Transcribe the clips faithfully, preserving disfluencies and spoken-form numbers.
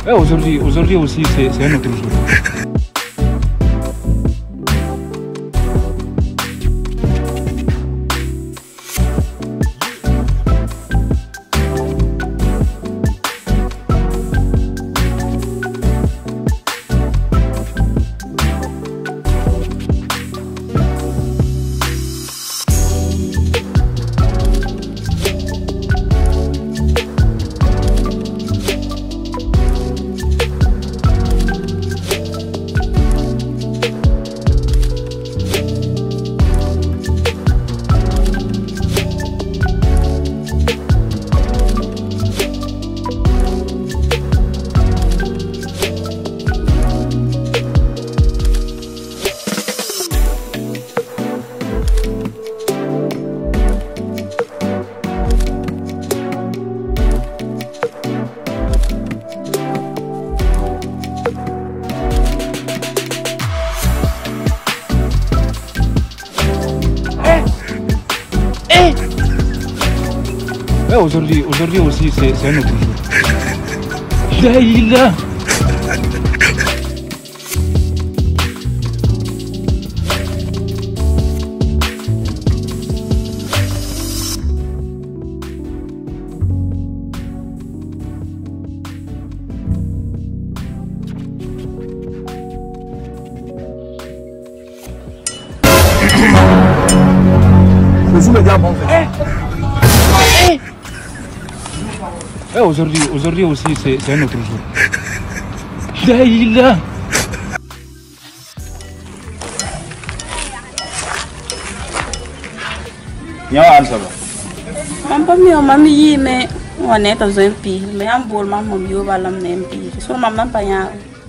Ouais, aujourd'hui, aujourd'hui aussi, c'est un autre jour. Ouais, aujourd'hui, aujourd'hui aussi, c'est un autre jour. Là, il est là. Je me dis à bon frère. Ouais, aujourd'hui, aujourd'hui aussi, c'est un autre jour. Là, il est là. Viens, ça va. Maman, maman, maman, mais on est dans un pays. Mais un bon maman, maman, va l'amener un pays. Son maman, pas rien.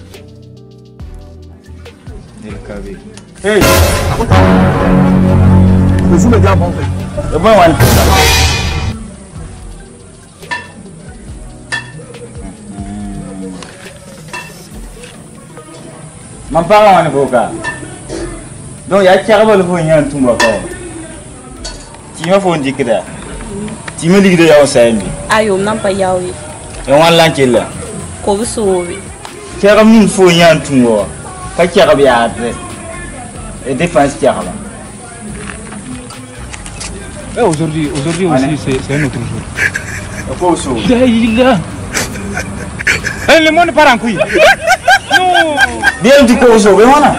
Hey! Je me dis à bon frère. C'est bon, ouais. Man parle en avocat. Donc il y a carrément le foyer en tout le monde. Tu m'as fait un dit que là. Tu me dis que là on s'est mis. Aïe, on n'a pas yaoui. Et on l'a qu'il là. Qu'on sauve. Carrément une foyer en tout le monde. Pas carrément bien. Et défense carrément. Ouais, aujourd'hui, aujourd'hui aussi, c'est un autre jour. Quoi sauve? Là, il est là. Le monde part en couille. Non. Bien du coup sauve, voilà.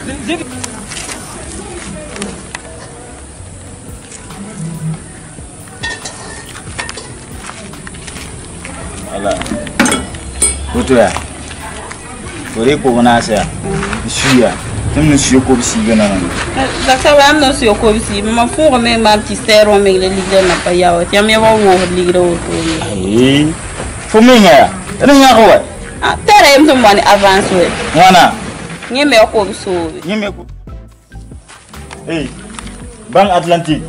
Voilà. Outra. Ore ko na sa. Suya. Tum ne suyo ko bisi gana nan. Da ka ba am no suyo ko bisi, ma fu ko me ma ti stero me le ligre na pa yawo. Ti am yawo wo ligre wo to. Eh. Fu me nya. Ene nya ko wa. Ah, tere em to mani avance we. Wana. Nye me ko biso we. Nye me ko. Hey. Banque Atlantique.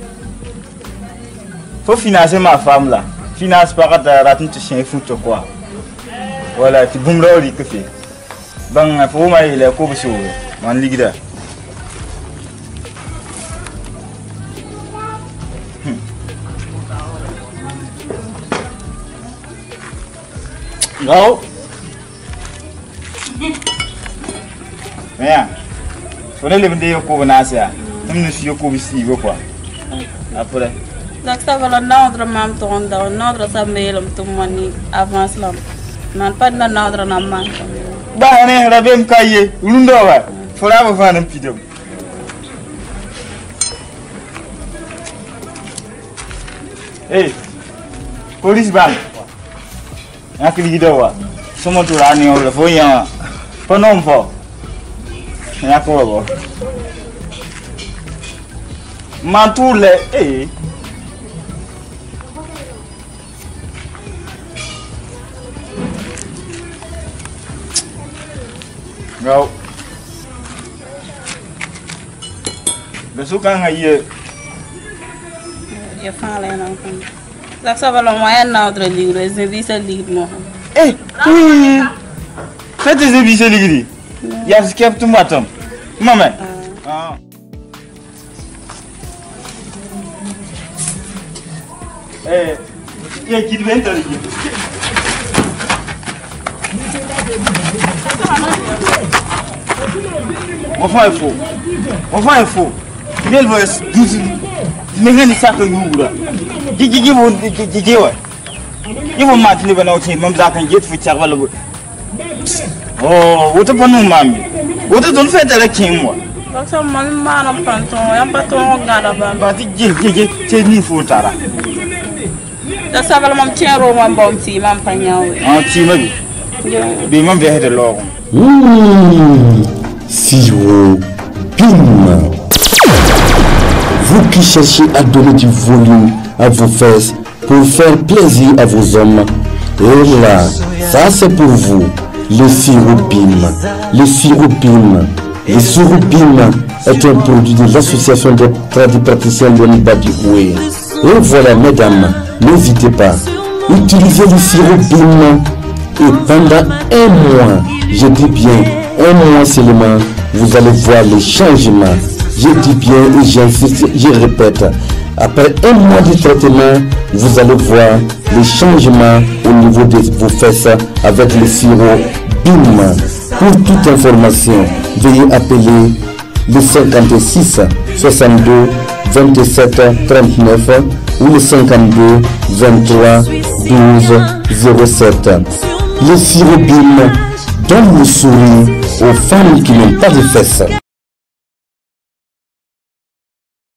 Faut financer ma femme là. Finance par rapport à tu chien foot quoi. Voilà, tu boum là que fait. Bang pour moi il est ko biso. Man ligida. Non. Viens. Faut les vendre au Covenantia. Nous ne sommes pas ici, quoi. Après. Donc ça va notre mam tonda, notre samel to mani avance là. Man pas na notre na man. Bah ne rabem kaye, lundo wa. Fora ba fa nan pidum. Hey. Police bang. Akili gidawa. Somo tu rani o fo yan. Panom fo. Ya ko bo. Mantule eh. Go. Besok kan aye. Ya fa la na. Donc ça va le moyen notre livre, c'est dit c'est livre moi. Eh, oui. Faites des épices ligri. Il y a ce qu'il y a tout matin. Maman. Ah. Eh, qui est qui vient te dire? Enfin il faut. Enfin il faut. Il va se dire. Mais rien ne sert que nous là. Gigi gigi vont gigi ouais. Ils vont maintenir ben au même ça quand il faut tirer le. Oh, autre pas nous mamie. Autre donne fait de la king moi. Donc ça m'a mis mal en panton, un panton regarde là-bas. Bah tu gigi gigi c'est ni faut tara. Ça ça va le tien roman bon si mam pagnaw. Ah tu me dis. Bi mam bien de l'or. Mmh, sirop Bim. Vous qui cherchez à donner du volume à vos fesses pour faire plaisir à vos hommes, et là, ça c'est pour vous, le sirop Bim. Le sirop Bim. Le sirop Bim est un produit de l'association des tradipraticiens de Nibadioué. Et voilà, mesdames, n'hésitez pas, utilisez le sirop Bim et pendant un mois, je dis bien un mois seulement, vous allez voir les changements. Je dis bien et j'insiste, je répète, après un mois de traitement, vous allez voir les changements au niveau de vos fesses avec le sirop Bim. Pour toute information, veuillez appeler le cinquante-six soixante-deux vingt-sept trente-neuf ou le cinquante-deux vingt-trois douze zéro sept. Le sirop Bim donne le sourire aux femmes qui n'ont pas de fesses.